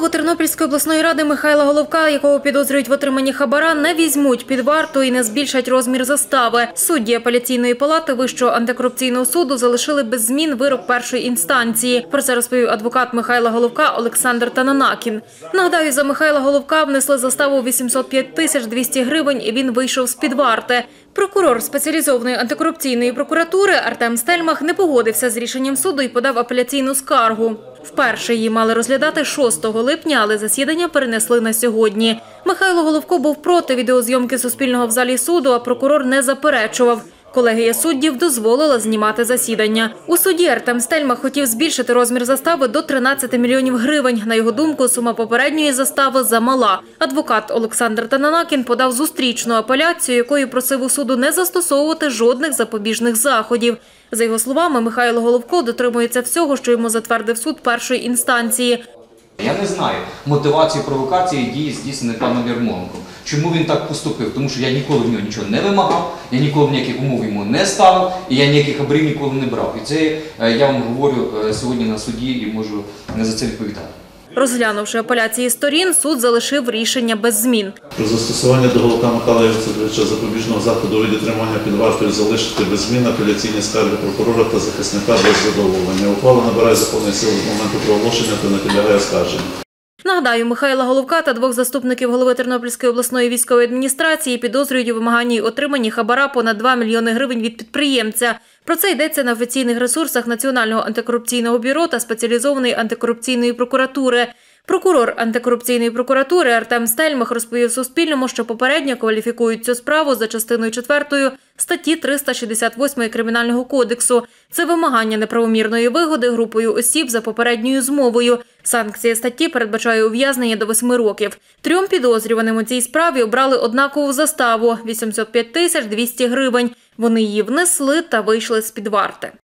Голову Тернопільської обласної ради Михайла Головка, якого підозрюють в отриманні хабара, не візьмуть під варту і не збільшать розмір застави. Судді апеляційної палати Вищого антикорупційного суду залишили без змін вирок першої інстанції. Про це розповів адвокат Михайла Головка Олександр Тананакін. Нагадаю, за Михайла Головка внесли заставу 805 200 гривень і він вийшов з-під варти. Прокурор спеціалізованої антикорупційної прокуратури Артем Стельмах не погодився з рішенням суду і подав апеляційну скаргу. Вперше її мали розглядати 6 липня, але засідання перенесли на сьогодні. Михайло Головко був проти відеозйомки Суспільного в залі суду, а прокурор не заперечував. Колегія суддів дозволила знімати засідання. У суді Артем Стельмах хотів збільшити розмір застави до 13 мільйонів гривень. На його думку, сума попередньої застави замала. Адвокат Олександр Тананакін подав зустрічну апеляцію, якою просив у суду не застосовувати жодних запобіжних заходів. За його словами, Михайло Головко дотримується всього, що йому затвердив суд першої інстанції. Я не знаю мотивації провокації дії, здійсненої паном Ярмоленком. Чому він так поступив? Тому що я ніколи в нього нічого не вимагав, я ніколи ніяких умов йому не ставив, і я ніяких хабарів ніколи не брав. І це я вам говорю сьогодні на суді і можу не за це відповідати. Розглянувши апеляції сторін, суд залишив рішення без змін. Про застосування до Головка Михайла Євцедовича запобіжного заходу у виді тримання під вартою залишити без змін апеляційні скарги прокурора та захисника без задоволення. Ухвала набирає законної сили з моменту проголошення та не підлягає оскарженню. Нагадаю, Михайла Головка та двох заступників голови Тернопільської обласної військової адміністрації підозрюють у вимаганні й отриманні хабара понад 2 мільйони гривень від підприємця. Про це йдеться на офіційних ресурсах Національного антикорупційного бюро та спеціалізованої антикорупційної прокуратури. Прокурор антикорупційної прокуратури Артем Стельмах розповів Суспільному, що попередньо кваліфікують цю справу за частиною 4 статті 368 Кримінального кодексу. Це вимагання неправомірної вигоди групою осіб за попередньою змовою. Санкція статті передбачає ув'язнення до 8 років. 3 підозрюваним у цій справі обрали однакову заставу – 805 200 гривень. Вони її внесли та вийшли з-під варти.